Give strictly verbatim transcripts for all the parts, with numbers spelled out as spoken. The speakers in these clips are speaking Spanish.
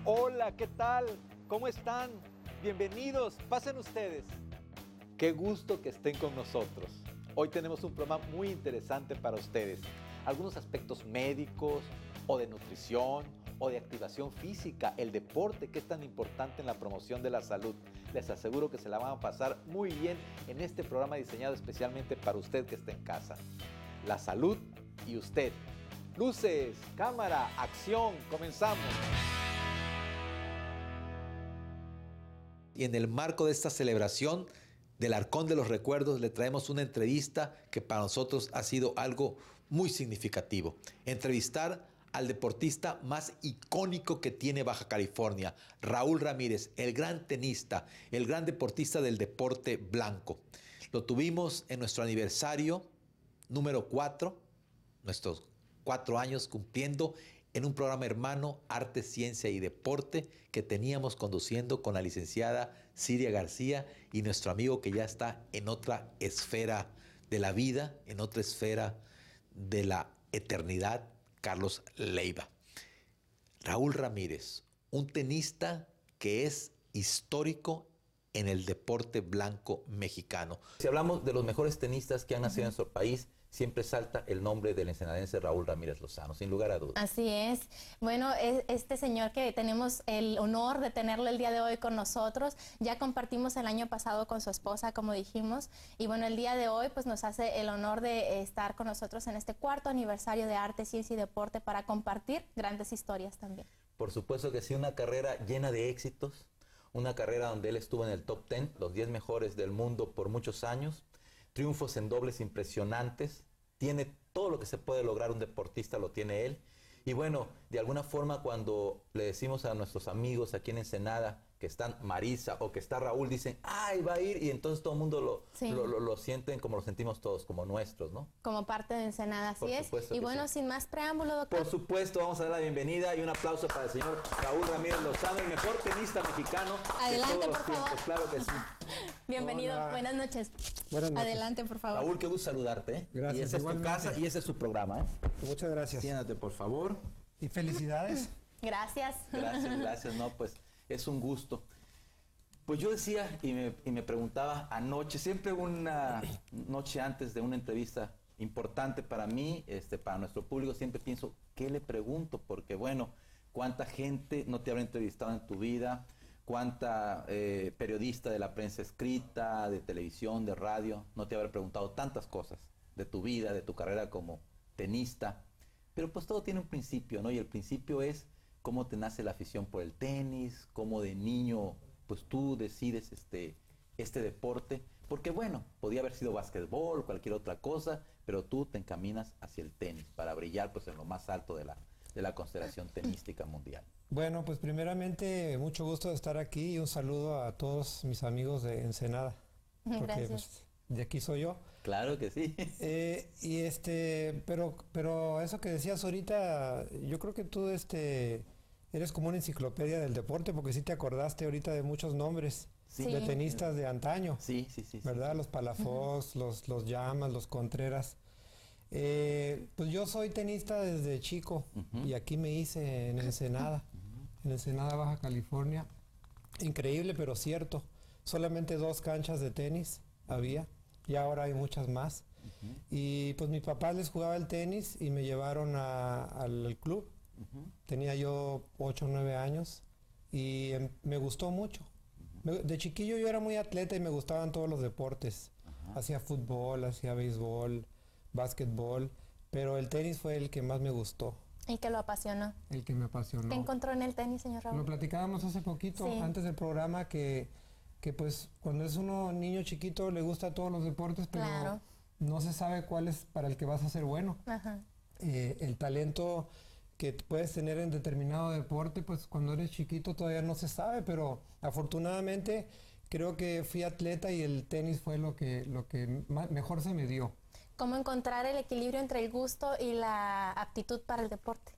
Hola, ¿qué tal? ¿Cómo están? Bienvenidos, pasen ustedes. Qué gusto que estén con nosotros. Hoy tenemos un programa muy interesante para ustedes. Algunos aspectos médicos o de nutrición o de activación física, el deporte que es tan importante en la promoción de la salud. Les aseguro que se la van a pasar muy bien en este programa diseñado especialmente para usted que está en casa. La salud y usted. Luces, cámara, acción, comenzamos. Y en el marco de esta celebración del Arcón de los Recuerdos le traemos una entrevista que para nosotros ha sido algo muy significativo. Entrevistar al deportista más icónico que tiene Baja California, Raúl Ramírez, el gran tenista, el gran deportista del deporte blanco. Lo tuvimos en nuestro aniversario número cuatro, nuestros cuatro años cumpliendo en un programa hermano, Arte, Ciencia y Deporte, que teníamos conduciendo con la licenciada Siria García y nuestro amigo que ya está en otra esfera de la vida, en otra esfera de la eternidad, Carlos Leiva. Raúl Ramírez, un tenista que es histórico en el deporte blanco mexicano. Si hablamos de los mejores tenistas que han nacido uh-huh. en nuestro país, siempre salta el nombre del ensenadense Raúl Ramírez Lozano, sin lugar a dudas. Así es. Bueno, este señor que tenemos el honor de tenerlo el día de hoy con nosotros, ya compartimos el año pasado con su esposa, como dijimos, y bueno, el día de hoy pues nos hace el honor de estar con nosotros en este cuarto aniversario de Arte, Ciencia y Deporte para compartir grandes historias también. Por supuesto que sí, una carrera llena de éxitos, una carrera donde él estuvo en el top diez, los diez mejores del mundo por muchos años, triunfos en dobles impresionantes, tiene todo lo que se puede lograr un deportista, lo tiene él. Y bueno, de alguna forma cuando le decimos a nuestros amigos aquí en Ensenada que están Marisa o que está Raúl, dicen, ¡ay, va a ir! Y entonces todo el mundo lo, sí. lo, lo, lo sienten como lo sentimos todos, como nuestros, ¿no? Como parte de Ensenada, así es. Y bueno, sí. sin más preámbulo, doctor. Por supuesto, vamos a dar la bienvenida y un aplauso para el señor Raúl Ramírez Lozano, el mejor tenista mexicano. Adelante, por favor. Tiempos. Claro que sí. Bienvenido, Hola. buenas noches. Buenas noches. Adelante, por favor. Raúl, qué gusto saludarte. ¿eh? Gracias. Y esa es tu casa y ese es su programa. ¿eh? Muchas gracias. Siéntate, por favor. Y felicidades. Gracias. Gracias, gracias. No, pues es un gusto. Pues yo decía y me, y me preguntaba anoche, siempre una noche antes de una entrevista importante para mí, este, para nuestro público, siempre pienso, ¿qué le pregunto? Porque bueno, ¿cuánta gente no te habrá entrevistado en tu vida? ¿Cuánta eh, periodista de la prensa escrita, de televisión, de radio, no te habrá preguntado tantas cosas de tu vida, de tu carrera como tenista? Pero pues todo tiene un principio, ¿no? Y el principio es cómo te nace la afición por el tenis, cómo de niño pues tú decides este, este deporte, porque bueno, podía haber sido básquetbol, cualquier otra cosa, pero tú te encaminas hacia el tenis para brillar pues en lo más alto de la, de la constelación tenística mundial. Bueno, pues primeramente mucho gusto de estar aquí y un saludo a todos mis amigos de Ensenada. Porque, Gracias. Pues, de aquí soy yo. Claro que sí. Eh, y este, pero, pero eso que decías ahorita, yo creo que tú este, eres como una enciclopedia del deporte, porque sí te acordaste ahorita de muchos nombres Sí. de tenistas de antaño. Sí, sí, sí. ¿Verdad? Sí, los Palafox, uh-huh. los, los Llamas, los Contreras. Eh, pues yo soy tenista desde chico uh-huh. y aquí me hice en Ensenada, uh-huh. en Ensenada, Baja California. Increíble, pero cierto. Solamente dos canchas de tenis había y ahora hay muchas más. Uh-huh. Y pues mi papá les jugaba el tenis y me llevaron a, al club. Uh-huh. Tenía yo ocho o nueve años y eh, me gustó mucho. Uh-huh. me, de chiquillo yo era muy atleta y me gustaban todos los deportes. Uh-huh. Hacía fútbol, hacía béisbol, básquetbol, pero el tenis fue el que más me gustó. ¿Y que lo apasionó? El que me apasionó. ¿Qué encontró en el tenis, señor Raúl? Lo platicábamos hace poquito, sí. antes del programa, que, que pues cuando es uno niño chiquito le gusta todos los deportes, pero claro. no se sabe cuál es para el que vas a ser bueno. Ajá. Eh, el talento que puedes tener en determinado deporte, pues cuando eres chiquito todavía no se sabe, pero afortunadamente creo que fui atleta y el tenis fue lo que, lo que más, mejor se me dio. ¿Cómo encontrar el equilibrio entre el gusto y la aptitud para el deporte?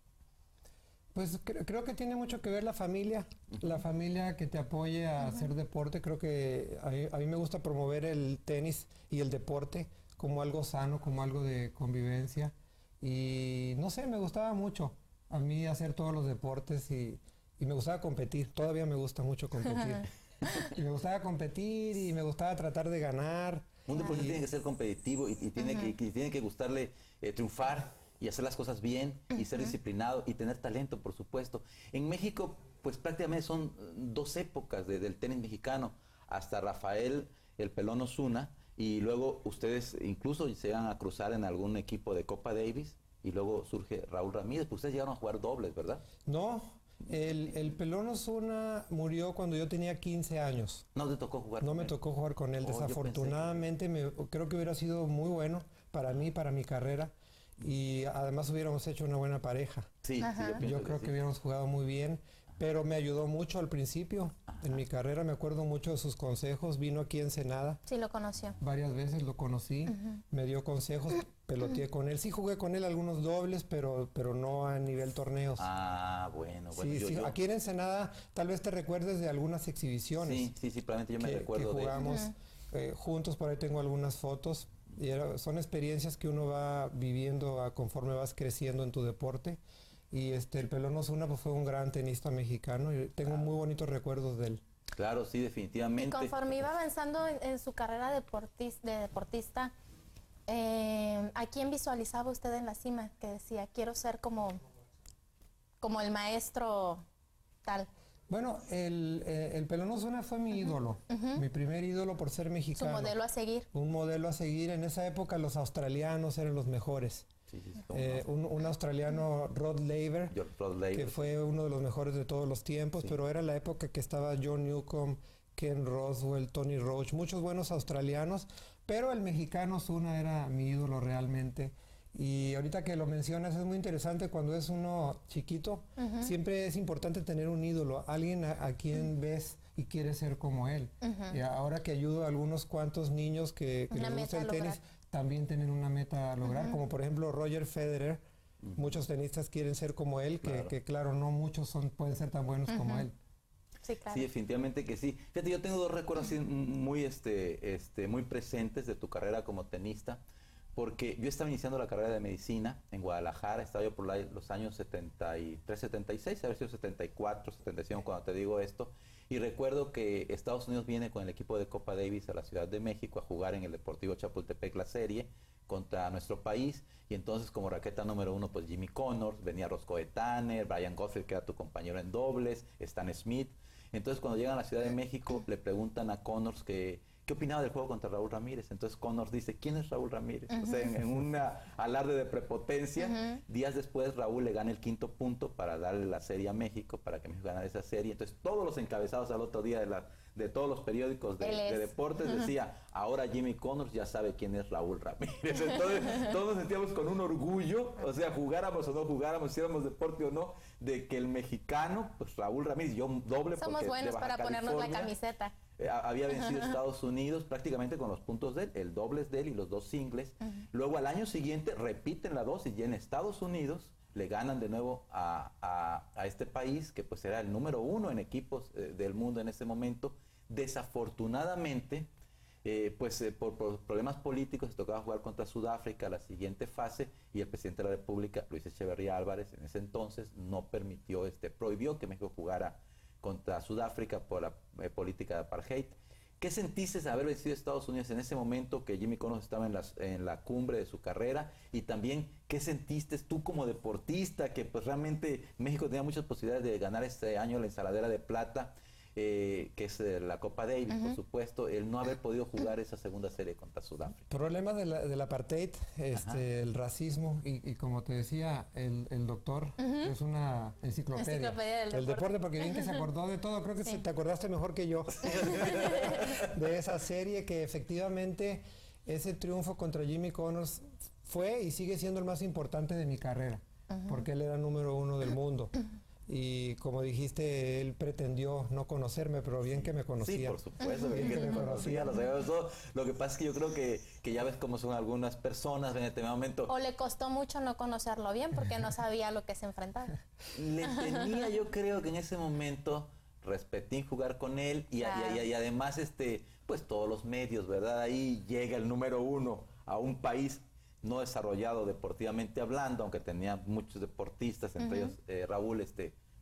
Pues cre creo que tiene mucho que ver la familia, la familia que te apoye a uh-huh. hacer deporte. Creo que a mí, a mí me gusta promover el tenis y el deporte como algo sano, como algo de convivencia. Y no sé, me gustaba mucho a mí hacer todos los deportes y, y me gustaba competir, todavía me gusta mucho competir. Y me gustaba competir y me gustaba tratar de ganar. Un deporte y, tiene que ser competitivo y, y tiene, uh-huh. que, y tiene que gustarle eh, triunfar y hacer las cosas bien y uh-huh. ser disciplinado y tener talento, por supuesto. En México, pues prácticamente son dos épocas de, del tenis mexicano, hasta Rafael el Pelón Osuna, y luego ustedes incluso se van a cruzar en algún equipo de Copa Davis, y luego surge Raúl Ramírez. Pues ustedes llegaron a jugar dobles, ¿verdad? No, el, el Pelón Osuna murió cuando yo tenía quince años. ¿No te tocó jugar No con me él? tocó jugar con él. Oh, Desafortunadamente, que... me, creo que hubiera sido muy bueno para mí, para mi carrera. Y además hubiéramos hecho una buena pareja. Sí, sí, yo, yo creo que, que sí. hubiéramos jugado muy bien. Pero me ayudó mucho al principio. Ajá. En mi carrera me acuerdo mucho de sus consejos. Vino aquí en Ensenada. Sí, lo conoció. Varias veces lo conocí. Uh-huh. Me dio consejos. Peloteé uh-huh. con él. Sí jugué con él algunos dobles, pero, pero no a nivel torneos. Ah, bueno. bueno sí, yo, sí. Yo... Aquí en Ensenada tal vez te recuerdes de algunas exhibiciones. Sí, sí, sí. Probablemente yo me que, recuerdo que jugamos de... eh, juntos. Por ahí tengo algunas fotos. Y era, son experiencias que uno va viviendo a, conforme vas creciendo en tu deporte. Y este, el Pelón Osuna pues, fue un gran tenista mexicano y tengo muy bonitos recuerdos de él. Claro, sí, definitivamente. Y conforme iba avanzando en, en su carrera deportis, de deportista, eh, ¿a quién visualizaba usted en la cima? Que decía, quiero ser como, como el maestro tal. Bueno, el, eh, el Pelón Osuna fue mi uh-huh. ídolo, uh-huh. mi primer ídolo por ser mexicano. Su modelo a seguir. Un modelo a seguir. En esa época los australianos eran los mejores. Sí, sí, eh, un, un australiano, Rod Laver, Rod Laver, que fue uno de los mejores de todos los tiempos, sí. pero era la época que estaba John Newcomb, Ken Roswell, Tony Roach, muchos buenos australianos, pero el mexicano Osuna era mi ídolo realmente. Y ahorita que lo mencionas, es muy interesante cuando es uno chiquito, uh-huh. siempre es importante tener un ídolo, alguien a, a quien uh-huh. ves y quieres ser como él. Uh-huh. Y ahora que ayudo a algunos cuantos niños que, que les gusta el tenis, también tienen una meta a lograr, uh-huh. como por ejemplo Roger Federer. Uh-huh. Muchos tenistas quieren ser como él, que claro, que, claro no muchos son, pueden ser tan buenos uh-huh. como él. Sí, claro. Sí, definitivamente que sí. Fíjate, yo tengo dos recuerdos así muy, este, este, muy presentes de tu carrera como tenista, porque yo estaba iniciando la carrera de medicina en Guadalajara, estaba yo por la, los años setenta y tres, setenta y seis, a ver si setenta y cuatro, setenta y cinco cuando te digo esto, y recuerdo que Estados Unidos viene con el equipo de Copa Davis a la Ciudad de México a jugar en el Deportivo Chapultepec la serie contra nuestro país, y entonces como raqueta número uno pues Jimmy Connors, venía Roscoe Tanner, Brian Gottfried que era tu compañero en dobles, Stan Smith. Entonces cuando llegan a la Ciudad de México le preguntan a Connors que qué opinaba del juego contra Raúl Ramírez. Entonces Connors dice, ¿quién es Raúl Ramírez? Uh-huh. O sea, en, en un alarde de prepotencia. Uh-huh. Días después Raúl le gana el quinto punto para darle la serie a México, para que México ganara esa serie. Entonces todos los encabezados al otro día de, la, de todos los periódicos de, de deportes uh-huh. decía, ahora Jimmy Connors ya sabe quién es Raúl Ramírez. Entonces todos nos sentíamos con un orgullo, o sea, jugáramos o no jugáramos, hiciéramos deporte o no, de que el mexicano, pues Raúl Ramírez, yo doble somos porque buenos de Baja para California, ponernos la camiseta. Eh, había vencido a Estados Unidos prácticamente con los puntos de él, el dobles de él y los dos singles. Uh-huh. Luego al año siguiente repiten la dosis y en Estados Unidos le ganan de nuevo a, a, a este país que pues era el número uno en equipos eh, del mundo en ese momento. Desafortunadamente, eh, pues eh, por, por problemas políticos se tocaba jugar contra Sudáfrica la siguiente fase y el presidente de la República, Luis Echeverría Álvarez, en ese entonces no permitió, este, prohibió que México jugara contra Sudáfrica por la eh, política de apartheid. ¿Qué sentiste de haber vencido a Estados Unidos en ese momento que Jimmy Connors estaba en, las, en la cumbre de su carrera? Y también, ¿qué sentiste tú como deportista? Que pues realmente México tenía muchas posibilidades de ganar este año la ensaladera de plata, eh, que es eh, la Copa Davis, uh-huh. por supuesto, el no haber podido jugar esa segunda serie contra Sudáfrica. Problema de la, del apartheid, este, el racismo y, y como te decía, el, el doctor uh-huh. es una enciclopedia. enciclopedia del el deporte. deporte, porque bien que se acordó de todo, creo que sí. se, te acordaste mejor que yo de esa serie, que efectivamente ese triunfo contra Jimmy Connors fue y sigue siendo el más importante de mi carrera, uh-huh. porque él era número uno del mundo. Y como dijiste, él pretendió no conocerme, pero bien que me conocía. Sí, por supuesto, bien que me conocía. Lo, sabíamos todo. Lo que pasa es que yo creo que, que ya ves cómo son algunas personas en este momento. O le costó mucho no conocerlo bien porque no sabía lo que se enfrentaba. Le tenía, yo creo que en ese momento, respetín jugar con él y, claro. y, y, y además, este, pues todos los medios, ¿verdad? Ahí llega el número uno a un país no desarrollado deportivamente hablando, aunque tenía muchos deportistas, entre uh-huh. ellos eh, Raúl, este,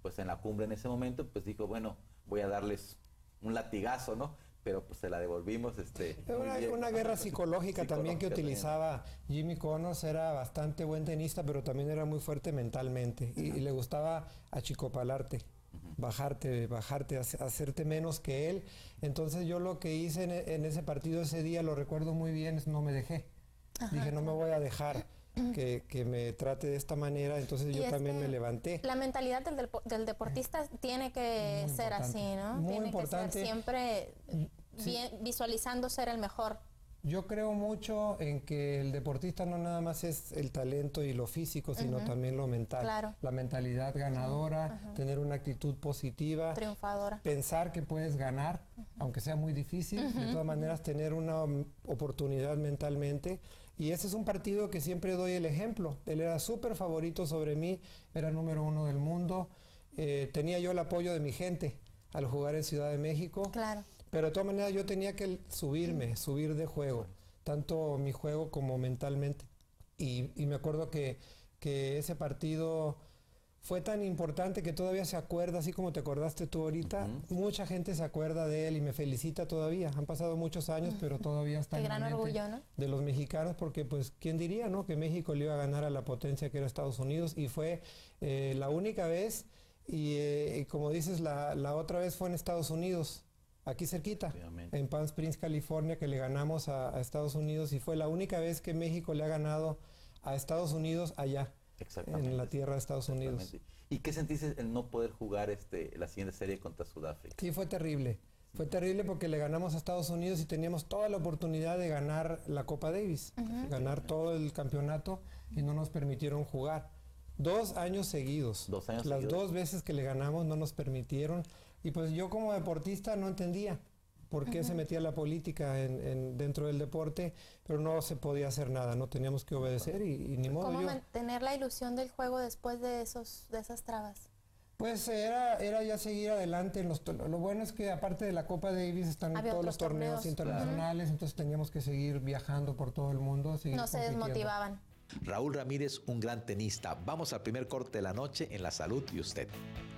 pues en la cumbre en ese momento, pues dijo, bueno, voy a darles un latigazo, ¿no? Pero pues se la devolvimos. Este, una, una guerra psicológica, psicológica también que utilizaba también. Jimmy Connors. Era bastante buen tenista, pero también era muy fuerte mentalmente. Y, y le gustaba achicopalarte, uh-huh. bajarte, bajarte, hacerte menos que él. Entonces yo lo que hice en, en ese partido ese día, lo recuerdo muy bien, es no me dejé. Ajá. Dije, no me voy a dejar. Que, que me trate de esta manera, entonces yo también me levanté. La mentalidad del, del deportista tiene que muy ser importante. así, ¿no? Muy tiene importante. Que ser siempre sí. bien, visualizando ser el mejor. Yo creo mucho en que el deportista no nada más es el talento y lo físico, sino uh-huh. también lo mental. Claro. La mentalidad ganadora, uh-huh. tener una actitud positiva. Triunfadora. Pensar que puedes ganar, uh-huh. aunque sea muy difícil. Uh-huh. De todas maneras, tener una oportunidad mentalmente. Y ese es un partido que siempre doy el ejemplo. Él era súper favorito sobre mí, era número uno del mundo. Eh, tenía yo el apoyo de mi gente al jugar en Ciudad de México. Claro. Pero de todas maneras yo tenía que subirme, mm. subir de juego, tanto mi juego como mentalmente. Y, y me acuerdo que, que ese partido fue tan importante que todavía se acuerda, así como te acordaste tú ahorita, uh-huh. mucha gente se acuerda de él y me felicita todavía. Han pasado muchos años, uh-huh. pero todavía está Qué en la gran mente orgullo, ¿no? de los mexicanos, porque pues, ¿quién diría, no? Que México le iba a ganar a la potencia que era Estados Unidos, y fue eh, la única vez, y, eh, y como dices, la, la otra vez fue en Estados Unidos, aquí cerquita, obviamente. En Palm Springs, California, que le ganamos a, a Estados Unidos, y fue la única vez que México le ha ganado a Estados Unidos allá, en la tierra de Estados Unidos. ¿Y qué sentiste el no poder jugar este, la siguiente serie contra Sudáfrica? Sí, fue terrible. Fue terrible porque le ganamos a Estados Unidos y teníamos toda la oportunidad de ganar la Copa Davis, uh-huh. ganar todo el campeonato, y no nos permitieron jugar. Dos años seguidos. Dos años Las seguidos. dos veces que le ganamos no nos permitieron. Y pues yo como deportista no entendía por qué uh-huh. se metía la política en, en, dentro del deporte, pero no se podía hacer nada, no teníamos que obedecer y, y ni modo. ¿Cómo yo, mantener la ilusión del juego después de esos de esas trabas? Pues era, era ya seguir adelante. En los, lo bueno es que aparte de la Copa Davis están Había todos los torneos, torneos internacionales, claro. entonces teníamos que seguir viajando por todo el mundo. Seguir no se desmotivaban. Raúl Ramírez, un gran tenista. Vamos al primer corte de la noche en La Salud y Usted.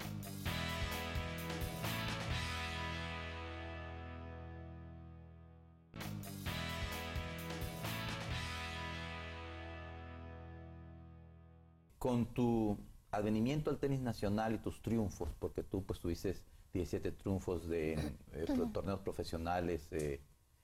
Con tu advenimiento al tenis nacional y tus triunfos, porque tú pues tuviste diecisiete triunfos de eh, torneos profesionales eh,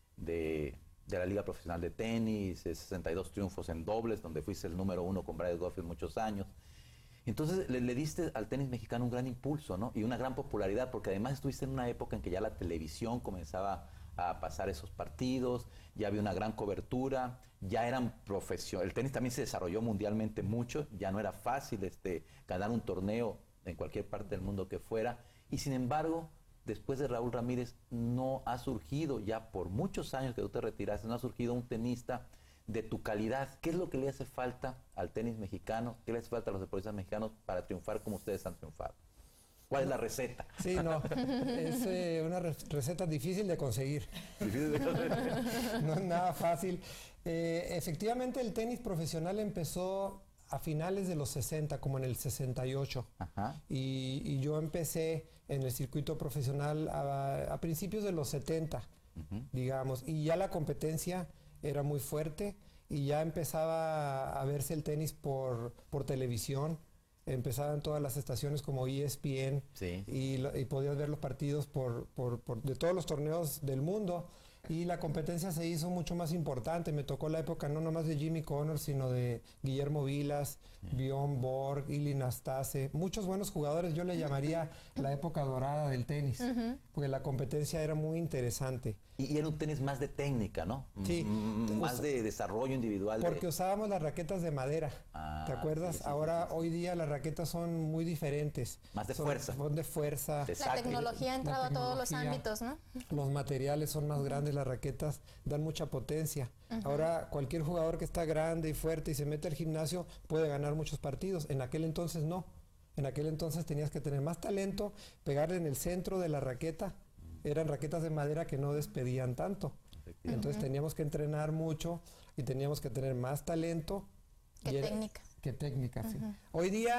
de, de la Liga Profesional de Tenis, sesenta y dos triunfos en dobles, donde fuiste el número uno con Bryce Goffin muchos años. Entonces le, le diste al tenis mexicano un gran impulso, ¿no? Y una gran popularidad, porque además estuviste en una época en que ya la televisión comenzaba a pasar esos partidos, ya había una gran cobertura, ya eran profesionales. El tenis también se desarrolló mundialmente mucho, ya no era fácil este, ganar un torneo en cualquier parte del mundo que fuera, y sin embargo, después de Raúl Ramírez, no ha surgido, ya por muchos años que tú te retiraste, no ha surgido un tenista de tu calidad. ¿Qué es lo que le hace falta al tenis mexicano? ¿Qué le hace falta a los deportistas mexicanos para triunfar como ustedes han triunfado? ¿Cuál es la receta? Sí, no, es eh, una re receta difícil de conseguir. Difícil de conseguir. No es nada fácil. Eh, efectivamente, el tenis profesional empezó a finales de los sesenta, como en el sesenta y ocho. Ajá. Y, y yo empecé en el circuito profesional a, a principios de los setenta, uh-huh. digamos. Y ya la competencia era muy fuerte y ya empezaba a verse el tenis por, por televisión. Empezaban todas las estaciones como E S P N, sí. y, lo, y podías ver los partidos por, por, por, de todos los torneos del mundo, y la competencia se hizo mucho más importante. Me tocó la época no nomás de Jimmy Connors, sino de Guillermo Vilas, sí. Bjorn Borg, Ilie Nastase, muchos buenos jugadores. Yo le llamaría la época dorada del tenis, uh-huh. porque la competencia era muy interesante. Y, y era un tenis más de técnica, ¿no? Sí. M más de desarrollo individual. Porque de... usábamos las raquetas de madera, ah, ¿te acuerdas? Sí, sí, Ahora, sí, sí. hoy día las raquetas son muy diferentes. Más de son, fuerza. Son de fuerza. De la tecnología ha entrado a todos los ámbitos, ¿no? Los materiales son más grandes, las raquetas dan mucha potencia. Uh-huh. Ahora, cualquier jugador que está grande y fuerte y se mete al gimnasio puede ganar muchos partidos. En aquel entonces no. En aquel entonces tenías que tener más talento, pegarle en el centro de la raqueta. Eran raquetas de madera que no despedían tanto. Entonces uh-huh. teníamos que entrenar mucho y teníamos que tener más talento. ¿Qué técnica? ¿Qué técnica, uh-huh. sí. Hoy día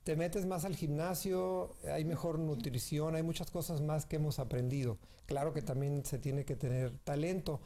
te metes más al gimnasio, hay mejor nutrición, hay muchas cosas más que hemos aprendido. Claro que también se tiene que tener talento.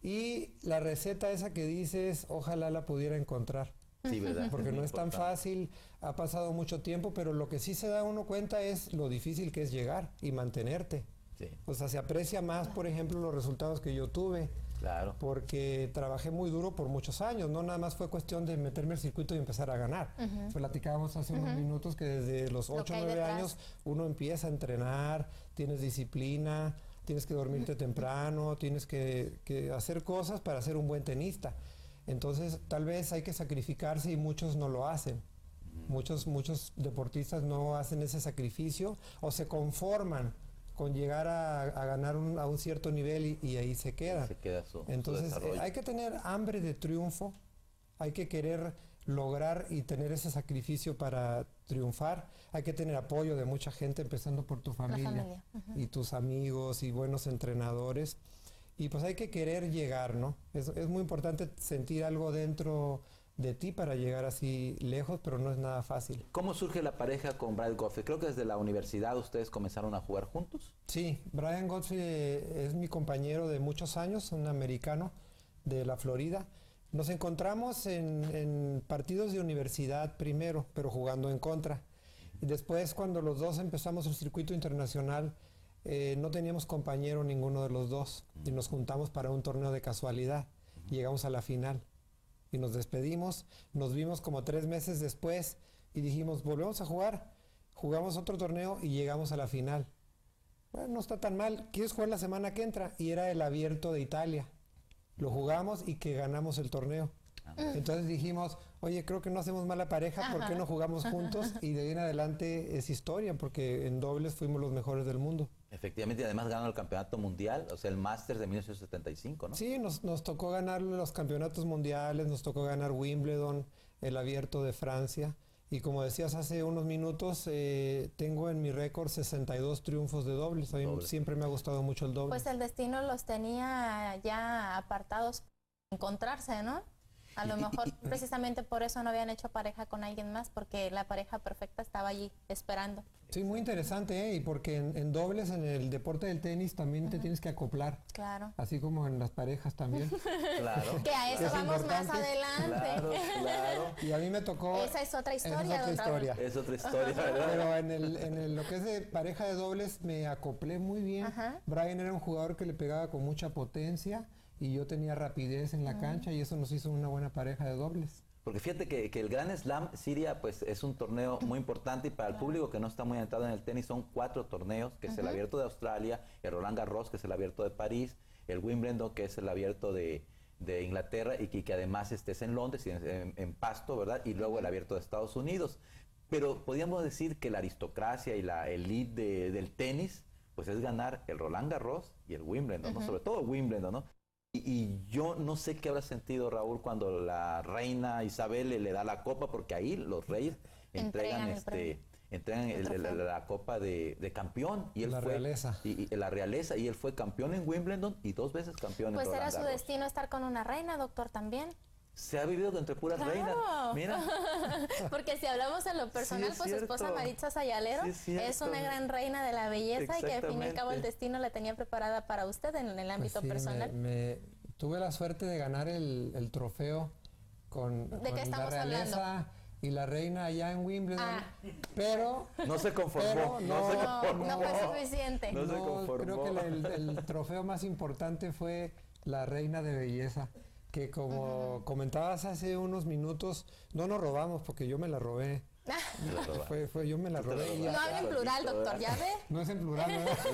Y la receta esa que dices, ojalá la pudiera encontrar. Sí, ¿verdad? Porque Es no es tan importante. fácil, ha pasado mucho tiempo, pero lo que sí se da uno cuenta es lo difícil que es llegar y mantenerte. Sí, O sea, se aprecia más, por ejemplo, los resultados que yo tuve, claro. porque trabajé muy duro por muchos años, no nada más fue cuestión de meterme al circuito y empezar a ganar. Ujú. Platicábamos hace unos minutos que desde los Lo ocho que hay o nueve detrás. años uno empieza a entrenar, tienes disciplina, tienes que dormirte temprano, tienes que, que hacer cosas para ser un buen tenista. Entonces, tal vez hay que sacrificarse y muchos no lo hacen. Muchos, muchos deportistas no hacen ese sacrificio o se conforman con llegar a, a ganar un, a un cierto nivel y, y ahí se queda. Se queda su, su Entonces, eh, desarrollo. hay que tener hambre de triunfo, hay que querer lograr y tener ese sacrificio para triunfar. Hay que tener apoyo de mucha gente, empezando por tu familia, familia, ujú. y tus amigos y buenos entrenadores. Y pues hay que querer llegar, ¿no? Es, es muy importante sentir algo dentro de ti para llegar así lejos, pero no es nada fácil. ¿Cómo surge la pareja con Brian Godfrey? Creo que desde la universidad ustedes comenzaron a jugar juntos. Sí, Brian Godfrey eh, es mi compañero de muchos años, un americano de la Florida. Nos encontramos en, en partidos de universidad primero, pero jugando en contra. Y después, cuando los dos empezamos el circuito internacional, eh, no teníamos compañero ninguno de los dos. Y nos juntamos para un torneo de casualidad. Llegamos a la final y nos despedimos. Nos vimos como tres meses después y dijimos, volvemos a jugar. Jugamos otro torneo y llegamos a la final. Bueno, no está tan mal. ¿Quieres jugar la semana que entra? Y era el Abierto de Italia. Lo jugamos y que ganamos el torneo. Entonces dijimos, oye, creo que no hacemos mala pareja, ¿por qué no jugamos juntos? Y de ahí en adelante es historia, porque en dobles fuimos los mejores del mundo. Efectivamente, y además ganaron el campeonato mundial, o sea, el Masters de mil novecientos setenta y cinco, ¿no? Sí, nos, nos tocó ganar los campeonatos mundiales, nos tocó ganar Wimbledon, el Abierto de Francia. Y como decías hace unos minutos, eh, tengo en mi récord sesenta y dos triunfos de dobles. A mí Doble. siempre me ha gustado mucho el doble. Pues el destino los tenía ya apartados para encontrarse, ¿no? A lo mejor precisamente por eso no habían hecho pareja con alguien más, porque la pareja perfecta estaba allí esperando. Sí, muy interesante, ¿eh? Y porque en, en dobles, en el deporte del tenis, también te tienes que acoplar. Claro. Así como en las parejas también. Claro. Que a eso Es vamos más importante. adelante. Claro, claro. Y a mí me tocó... Esa es otra esa historia, es otra don Raúl. historia. Es otra historia, ¿verdad? Pero en, el, en el- lo que es de pareja de dobles me acoplé muy bien. Ajá. Brian era un jugador que le pegaba con mucha potencia y yo tenía rapidez en la cancha y eso nos hizo una buena pareja de dobles. Porque fíjate que, que el Grand Slam Siria pues es un torneo muy importante y para el público que no está muy entrado en el tenis son cuatro torneos, que es el Abierto de Australia, el Roland Garros, que es el Abierto de París, el Wimbledon, que es el Abierto de, de Inglaterra y que, que además este es en Londres y en, en- en Pasto, ¿verdad? Y luego el Abierto de Estados Unidos. Pero podríamos decir que la aristocracia y la elite de- del tenis pues es ganar el Roland Garros y el Wimbledon, ¿no? Sobre todo Wimbledon, ¿no? Y, y yo no sé qué habrá sentido Raúl cuando la reina Isabel le, le da la copa, porque ahí los reyes entregan, Entregan el este, premio. entregan el- El el- trofeo. la copa de, de campeón. Y él La fue, realeza. Y, y la realeza. Y él fue campeón en Wimbledon y dos veces campeón Pues en era Roland su Garros. destino estar con una reina, doctor, también. Se ha vivido entre puras Claro. reinas. Mira. Porque si hablamos en lo personal, es pues su esposa cierto. Maritza Sayalero Sí es cierto. es una gran reina de la belleza y que al fin y al cabo el Exactamente. destino la tenía preparada para usted en el ámbito Pues sí, me- personal. me- tuve la suerte de ganar el, el trofeo con, ¿De con qué la estamos realeza y la reina allá en Wimbledon. Ah. Pero No se conformó. Pero no, se no, No, conformó. no fue suficiente. No se conformó. creo que el, el trofeo más importante fue la reina de belleza, que como comentabas hace unos minutos, no nos robamos porque yo me la robé. Se la roba. Fue, fue, yo me la Tú te la robé. y No robaste. ya- habla en plural, doctor, ¿ya ve? No es en plural,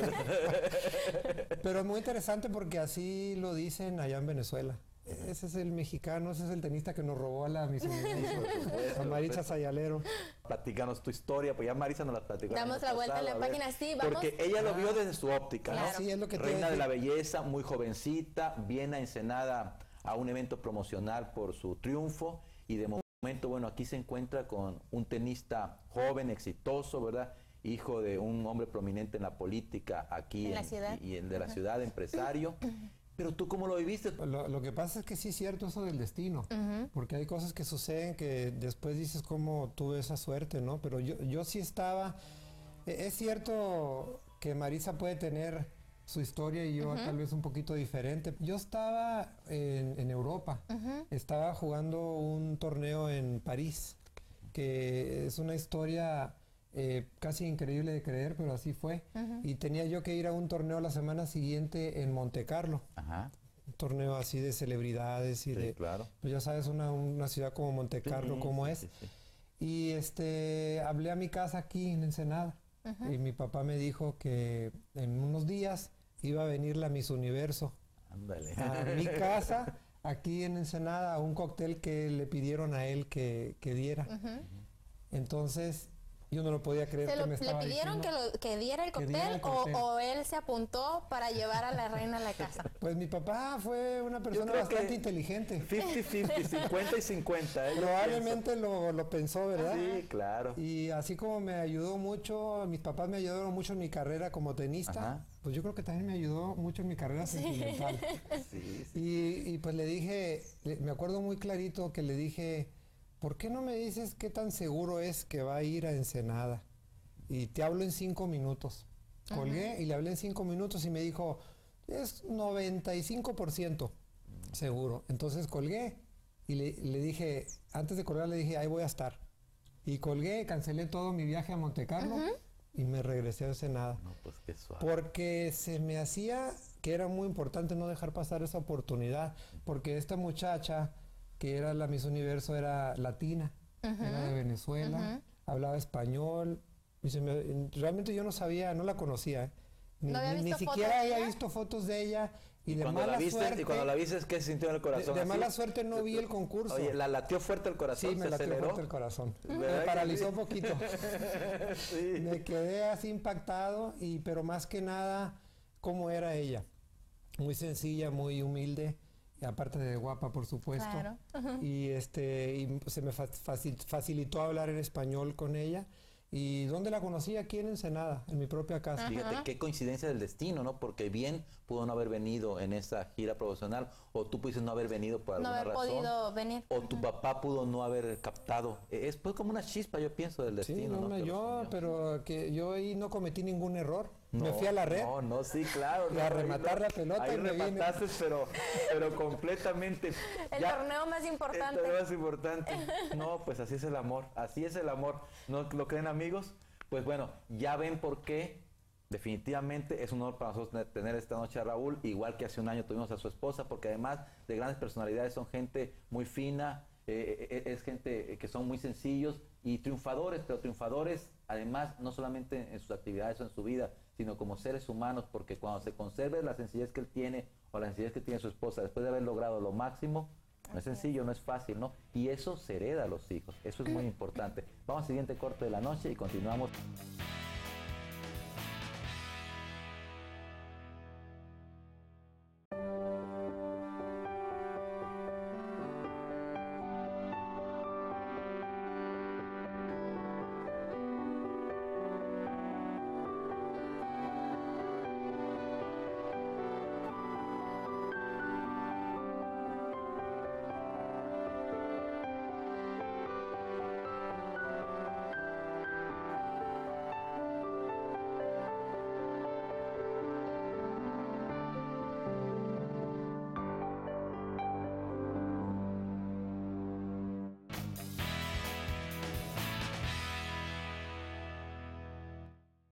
¿verdad? Pero muy interesante porque así lo dicen allá en Venezuela. Ese es el mexicano, ese es el tenista que nos robó a la Miss Universo, a Maritza Sayalero. Platícanos tu historia, pues ya Marisa nos la platicó. el Damos año la vuelta en la pasado, a ver. página, sí, vamos. Porque ella lo vio desde su óptica, ¿no? Claro. Sí, es lo que te Reina iba a de la decir. belleza, muy jovencita, viene a Ensenada a un evento promocional por su triunfo y de momento, bueno, aquí se encuentra con un tenista joven, exitoso, ¿verdad? Hijo de un hombre prominente en la política aquí En la ciudad. y, y en de la ciudad, empresario. Pero tú, ¿cómo lo viviste? Lo, lo que pasa es que sí es cierto eso del destino, uh-huh. porque hay cosas que suceden que después dices cómo tuve esa suerte, ¿no? Pero yo, yo sí estaba... Es cierto que Marisa puede tener su historia y yo uh-huh. tal vez un poquito diferente. Yo estaba en, en Europa, uh-huh. estaba jugando un torneo en París, que es una historia... Eh, casi increíble de creer, pero así fue. Uh-huh. Y tenía yo que ir a un torneo la semana siguiente en Monte Carlo. Ajá. Un torneo así de celebridades y sí, de... claro. Pues ya sabes, una, una ciudad como Monte Carlo, sí, como sí, es. Sí, sí. Y este, hablé a mi casa aquí en Ensenada. Uh-huh. Y mi papá me dijo que en unos días iba a venir la Miss Universo. Ándale. A mi casa, aquí en Ensenada, a un cóctel que le pidieron a él que, que diera. Uh-huh. Entonces... Yo no lo podía creer. ¿Se que lo, me estaba ¿Le pidieron que, lo, que diera el cóctel, diera el cóctel. O, o él se apuntó para llevar a la reina a la casa? Pues mi papá fue una persona bastante inteligente. cincuenta cincuenta, cincuenta y cincuenta. ¿eh? Probablemente lo, lo pensó, ¿verdad? Sí, claro. Y así como me ayudó mucho, mis papás me ayudaron mucho en mi carrera como tenista, ajá. pues yo creo que también me ayudó mucho en mi carrera sí. sentimental. Sí, sí. Y, y pues le dije, me acuerdo muy clarito que le dije... ¿Por qué no me dices qué tan seguro es que va a ir a Ensenada? Y te hablo en cinco minutos. Colgué uh-huh. y le hablé en cinco minutos y me dijo, es noventa y cinco por ciento seguro. Entonces colgué y le, le dije, antes de colgar le dije, ahí voy a estar. Y colgué, cancelé todo mi viaje a Monte Carlo uh-huh. y me regresé a Ensenada. No, pues qué suave. Porque se me hacía que era muy importante no dejar pasar esa oportunidad. Porque esta muchacha... que era la Miss Universo, era latina, uh-huh. era de Venezuela, uh-huh. hablaba español, y se me, realmente yo no sabía, no la conocía, ¿eh? ni, ¿No había ni, visto ni siquiera había visto fotos de ella, y, y de cuando mala la viste, suerte... Y cuando la viste, ¿qué se sintió en el corazón? De, de mala suerte no vi el concurso. Oye, ¿la latió fuerte el corazón? Sí, me ¿Se latió aceleró? fuerte el corazón. Me paralizó un poquito. Sí. Me quedé así impactado, y pero más que nada, cómo era ella. Muy sencilla, muy humilde. Y aparte de guapa, por supuesto. Claro. Uh-huh. Y este y se me facil, facilitó hablar en español con ella. ¿Y dónde la conocí? Aquí en Ensenada, en mi propia casa. Uh-huh. Fíjate, qué coincidencia del destino, ¿no? Porque bien pudo no haber venido en esa gira profesional, o tú pudiste no haber venido por no alguna haber razón. Podido venir. O tu uh-huh. papá pudo no haber captado. Es pues como una chispa, yo pienso, del destino. Sí, no, ¿no? no yo, pero que yo ahí no cometí ningún error. No, me fui a la red. No, no, sí, claro. Y a no, rematar no, la pelota. Ahí y me remataste, vine. pero, pero completamente. El ya, torneo más importante. El torneo más importante. No, pues así es el amor. Así es el amor. ¿No lo creen, amigos? Pues bueno, ya ven por qué definitivamente es un honor para nosotros tener esta noche a Raúl, igual que hace un año tuvimos a su esposa, porque además de grandes personalidades son gente muy fina, eh, es gente que son muy sencillos y triunfadores, pero triunfadores además no solamente en sus actividades o en su vida, sino como seres humanos, porque cuando se conserve la sencillez que él tiene o la sencillez que tiene su esposa después de haber logrado lo máximo, no es sencillo, no es fácil, ¿no? Y eso se hereda a los hijos, eso es muy importante. Vamos al siguiente corte de la noche y continuamos.